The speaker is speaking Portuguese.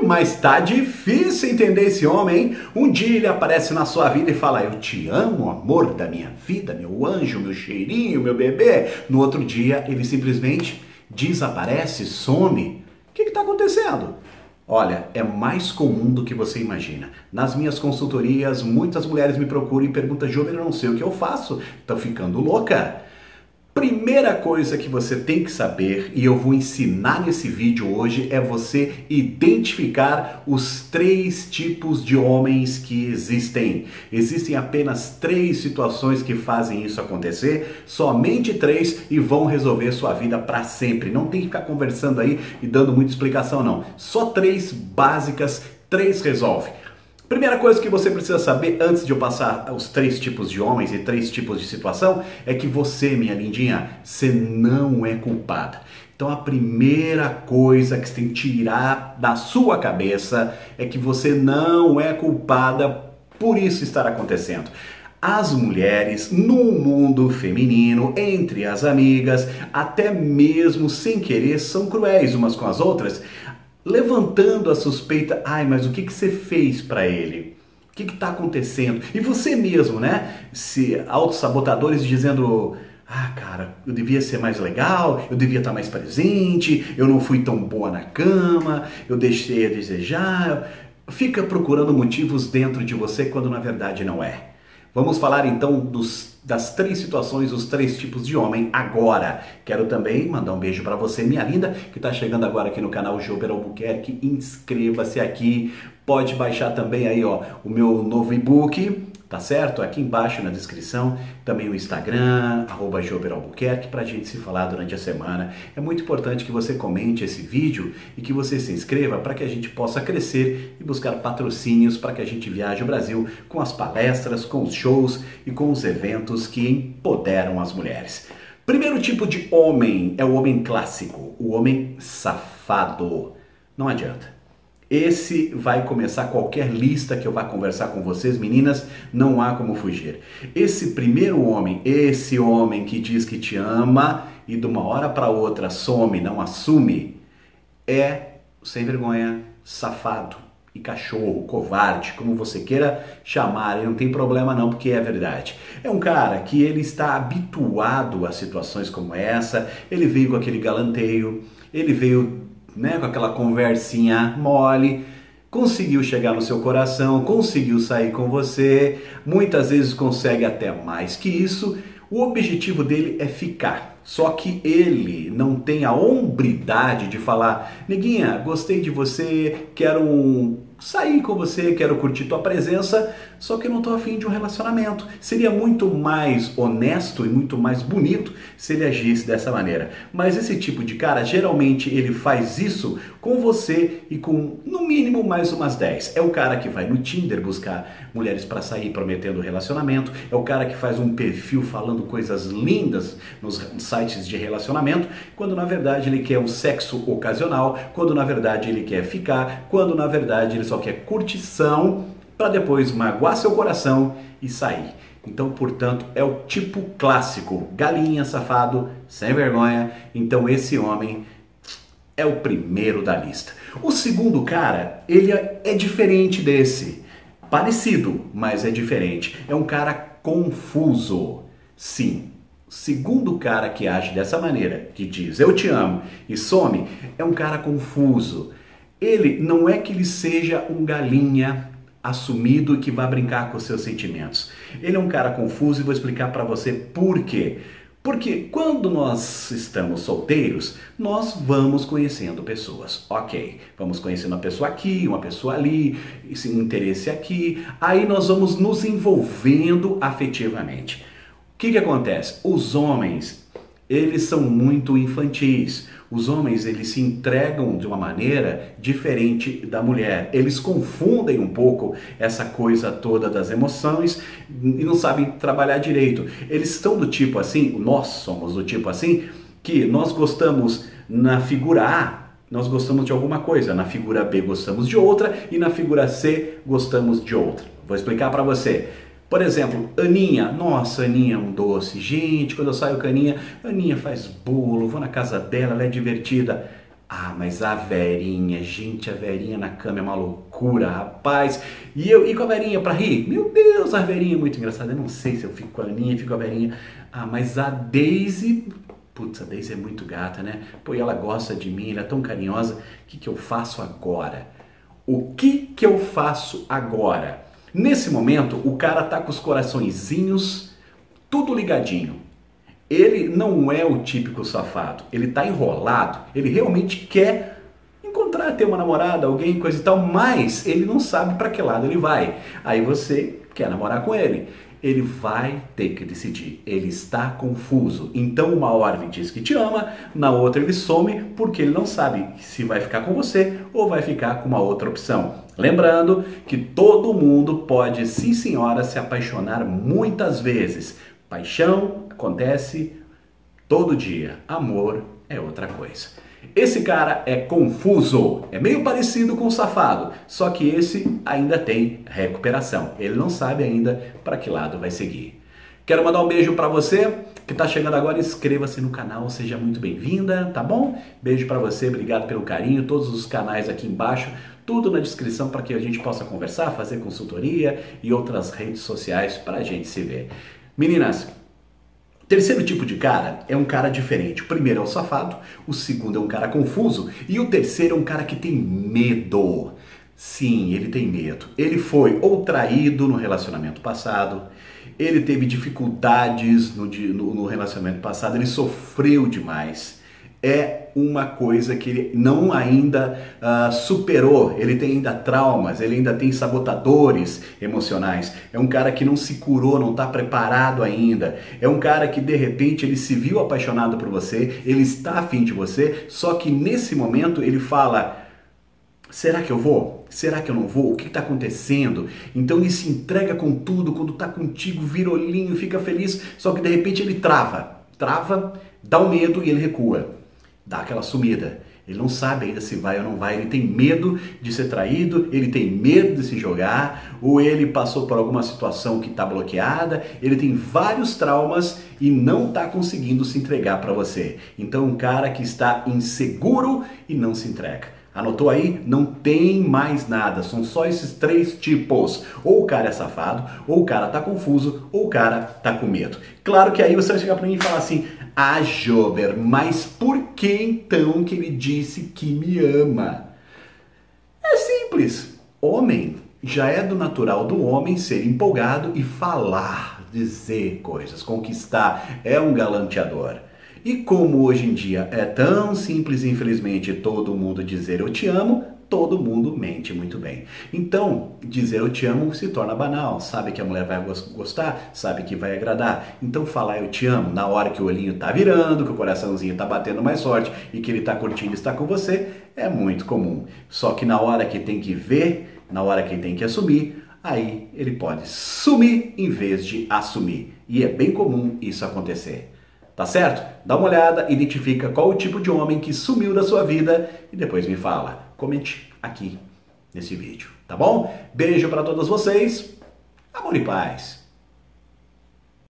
mas tá difícil entender esse homem, hein? Um dia ele aparece na sua vida e fala: eu te amo, amor da minha vida, meu anjo, meu cheirinho, meu bebê. No outro dia ele simplesmente desaparece, some. O que está acontecendo? Olha, é mais comum do que você imagina. Nas minhas consultorias, muitas mulheres me procuram e perguntam: Jober, eu não sei o que eu faço, tô ficando louca. Primeira coisa que você tem que saber, e eu vou ensinar nesse vídeo hoje, é você identificar os 3 tipos de homens que existem. Existem apenas 3 situações que fazem isso acontecer, somente 3, e vão resolver sua vida para sempre. Não tem que ficar conversando aí e dando muita explicação não. Só 3 básicas, 3 resolve. Primeira coisa que você precisa saber antes de eu passar os 3 tipos de homens e 3 tipos de situação é que você, minha lindinha, você não é culpada. Então a primeira coisa que você tem que tirar da sua cabeça é que você não é culpada por isso estar acontecendo. As mulheres no mundo feminino, entre as amigas, até mesmo sem querer, são cruéis umas com as outras, levantando a suspeita: ai, mas o que você fez para ele? O que está acontecendo? E você mesmo, né? Se autossabotadores dizendo: ah, cara, eu devia ser mais legal, eu devia estar mais presente, eu não fui tão boa na cama, eu deixei a desejar. Fica procurando motivos dentro de você quando na verdade não é. Vamos falar então das 3 situações, os 3 tipos de homem agora. Quero também mandar um beijo para você, minha linda, que está chegando agora aqui no canal Jober Albuquerque. Inscreva-se aqui, pode baixar também aí, ó, o meu novo e-book, tá certo? Aqui embaixo na descrição, também o Instagram, @JoberAlbuquerque, pra gente se falar durante a semana. É muito importante que você comente esse vídeo e que você se inscreva para que a gente possa crescer e buscar patrocínios para que a gente viaje o Brasil com as palestras, com os shows e com os eventos que empoderam as mulheres. Primeiro tipo de homem é o homem clássico, o homem safado. Não adianta. Esse vai começar qualquer lista que eu vá conversar com vocês, meninas, não há como fugir. Esse primeiro homem, esse homem que diz que te ama e de uma hora para outra some, não assume, é sem vergonha, safado e cachorro, covarde, como você queira chamar, e não tem problema não, porque é verdade. É um cara que ele está habituado a situações como essa, ele veio com aquele galanteio, ele veio, né, com aquela conversinha mole, conseguiu chegar no seu coração, conseguiu sair com você, muitas vezes consegue até mais que isso. O objetivo dele é ficar, só que ele não tem a hombridade de falar: neguinha, gostei de você, quero sair com você, quero curtir tua presença, só que eu não tô afim de um relacionamento. Seria muito mais honesto e muito mais bonito se ele agisse dessa maneira. Mas esse tipo de cara, geralmente ele faz isso com você e com, no mínimo, mais umas 10. É o cara que vai no Tinder buscar mulheres para sair prometendo relacionamento, é o cara que faz um perfil falando coisas lindas nos sites de relacionamento, quando na verdade ele quer um sexo ocasional, quando na verdade ele quer ficar, quando na verdade ele só quer curtição para depois magoar seu coração e sair. Então, portanto, é o tipo clássico, galinha, safado, sem vergonha. Então esse homem é o primeiro da lista. O segundo cara, ele é diferente desse. Parecido, mas é diferente. É um cara confuso. Sim, o segundo cara que age dessa maneira, que diz eu te amo e some, é um cara confuso. Ele não é que ele seja um galinha assumido e que vai brincar com os seus sentimentos. Ele é um cara confuso e vou explicar para você por quê. Porque quando nós estamos solteiros, nós vamos conhecendo pessoas. Ok, vamos conhecendo uma pessoa aqui, uma pessoa ali, esse interesse aqui, aí nós vamos nos envolvendo afetivamente. O que acontece? Os homens, eles são muito infantis. Os homens, eles se entregam de uma maneira diferente da mulher. Eles confundem um pouco essa coisa toda das emoções e não sabem trabalhar direito. Eles estão do tipo assim, nós somos do tipo assim, que nós gostamos na figura A, nós gostamos de alguma coisa, na figura B gostamos de outra e na figura C gostamos de outra. Vou explicar para você. Por exemplo, Aninha, nossa, Aninha é um doce. Gente, quando eu saio com a Aninha faz bolo, vou na casa dela, ela é divertida. Ah, mas a Verinha, gente, a Verinha na cama é uma loucura, rapaz. E com a Verinha pra rir? Meu Deus, a Verinha é muito engraçada. Eu não sei se eu fico com a Aninha, fico com a Verinha. Ah, mas a Daisy... Putz, a Daisy é muito gata, né? Pô, e ela gosta de mim, ela é tão carinhosa. O que eu faço agora? O que eu faço agora? Nesse momento, o cara tá com os coraçõezinhos tudo ligadinho. Ele não é o típico safado, ele tá enrolado, ele realmente quer encontrar, ter uma namorada, alguém, coisa e tal, mas ele não sabe para que lado ele vai. Aí você quer namorar com ele vai ter que decidir, ele está confuso. Então uma hora ele diz que te ama, na outra ele some porque ele não sabe se vai ficar com você ou vai ficar com uma outra opção. Lembrando que todo mundo pode, sim senhora, se apaixonar muitas vezes. Paixão acontece todo dia, amor é outra coisa. Esse cara é confuso, é meio parecido com o safado, só que esse ainda tem recuperação. Ele não sabe ainda para que lado vai seguir. Quero mandar um beijo para você que está chegando agora. Inscreva-se no canal, seja muito bem-vinda, tá bom? Beijo para você, obrigado pelo carinho. Todos os canais aqui embaixo, tudo na descrição para que a gente possa conversar, fazer consultoria e outras redes sociais para a gente se ver. Meninas, terceiro tipo de cara é um cara diferente. O primeiro é o safado, o segundo é um cara confuso e o terceiro é um cara que tem medo. Sim, ele tem medo. Ele foi ou traído no relacionamento passado, ele teve dificuldades no relacionamento passado, ele sofreu demais. É uma coisa que ele não ainda superou, ele tem ainda traumas, ele ainda tem sabotadores emocionais, é um cara que não se curou, não está preparado ainda, é um cara que de repente ele se viu apaixonado por você, ele está afim de você, só que nesse momento ele fala, será que eu vou? Será que eu não vou? O que está acontecendo? Então ele se entrega com tudo, quando está contigo, vira olhinho, fica feliz, só que de repente ele trava, dá um medo e ele recua. Dá aquela sumida. Ele não sabe ainda se vai ou não vai, ele tem medo de ser traído, ele tem medo de se jogar, ou ele passou por alguma situação que está bloqueada, ele tem vários traumas e não está conseguindo se entregar para você. Então um cara que está inseguro e não se entrega. Anotou aí? Não tem mais nada, são só esses três tipos. Ou o cara é safado, ou o cara tá confuso, ou o cara tá com medo. Claro que aí você vai chegar pra mim e falar assim, ah, Jober, mas por que então que ele disse que me ama? É simples. Homem, já é do natural do homem ser empolgado e falar, dizer coisas, conquistar, é um galanteador. E como hoje em dia é tão simples, infelizmente, todo mundo dizer eu te amo, todo mundo mente muito bem. Então, dizer eu te amo se torna banal, sabe que a mulher vai gostar, sabe que vai agradar. Então falar eu te amo na hora que o olhinho tá virando, que o coraçãozinho tá batendo mais forte e que ele tá curtindo estar com você, é muito comum. Só que na hora que tem que ver, na hora que tem que assumir, aí ele pode sumir em vez de assumir. E é bem comum isso acontecer. Tá certo? Dá uma olhada, identifica qual o tipo de homem que sumiu da sua vida e depois me fala. Comente aqui nesse vídeo, tá bom? Beijo para todos vocês, amor e paz.